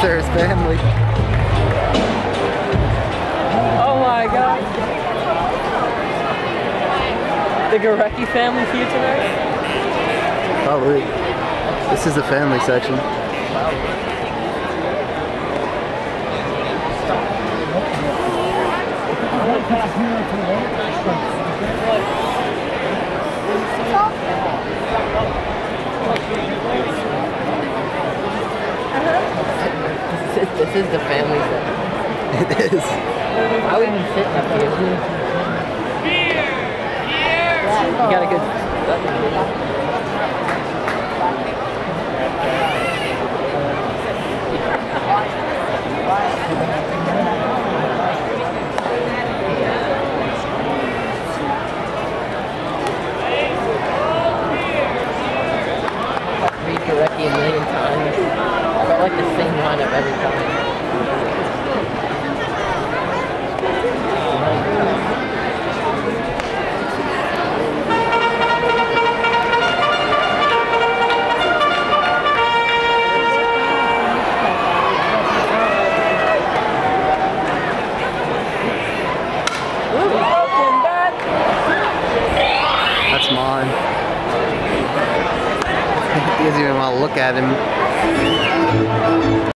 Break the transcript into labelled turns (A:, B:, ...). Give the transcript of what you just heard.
A: There's family.
B: Oh my god. The Gorecki family's here tonight?
A: Probably. This is the family section.
B: This is the family section.
A: It is.
B: How we even sitting up here? You got a good... Read Gorecki a million times. I like the same lineup every time.
A: That's mine. He doesn't even want to look at him.